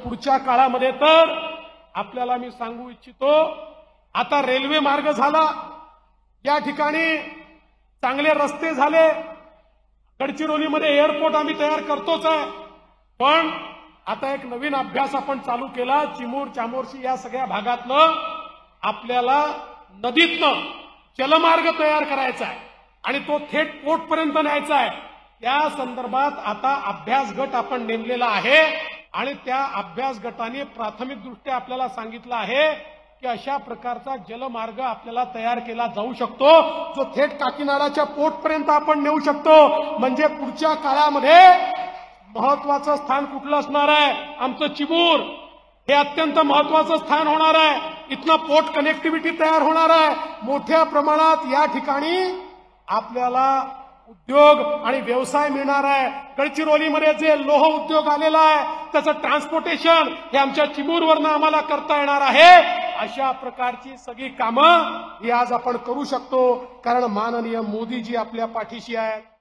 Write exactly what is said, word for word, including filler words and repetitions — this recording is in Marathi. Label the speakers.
Speaker 1: पुढच्या काळामध्ये तर आपल्याला मी सांगू इच्छितो, आता रेल्वे मार्ग झाला, या ठिकाणी चांगले रस्ते झाले, गडचिरोलीमध्ये एअरपोर्ट आम्ही तयार करतोच आहे, पण आता एक नवीन अभ्यास आपण चालू केला, चिमूर चामोर्शी या सगळ्या भागातलं आपल्याला नदीतनं जलमार्ग तयार करायचा आहे आणि तो थेट पोर्टपर्यंत न्यायचा आहे। त्या संदर्भात आता अभ्यास गट आपण नेमलेला आहे आणि त्या अभ्यास गटाने प्राथमिकदृष्ट्या आपल्याला सांगितलं आहे की अशा प्रकारचा जलमार्ग आपल्याला तयार केला जाऊ शकतो, जो थेट काकीनाडाच्या पोर्टपर्यंत आपण नेऊ शकतो। म्हणजे पुढच्या काळामध्ये महत्वाचं स्थान कुठलं असणार आहे? आमचं चिमूर हे अत्यंत महत्वाचं स्थान होणार आहे। इथनं पोर्ट कनेक्टिव्हिटी तयार होणार आहे। मोठ्या प्रमाणात या ठिकाणी आपल्याला उद्योग आणि व्यवसाय मिळणार आहे। गडचिरोलीमध्ये जे लोह उद्योग आलेला आहे त्याचं ट्रान्सपोर्टेशन हे आमच्या चिमूरवरनं आम्हाला करता येणार आहे। अशा प्रकारची सगळी कामं ही आज आपण करू शकतो, कारण माननीय मोदीजी आपल्या पाठीशी आहेत।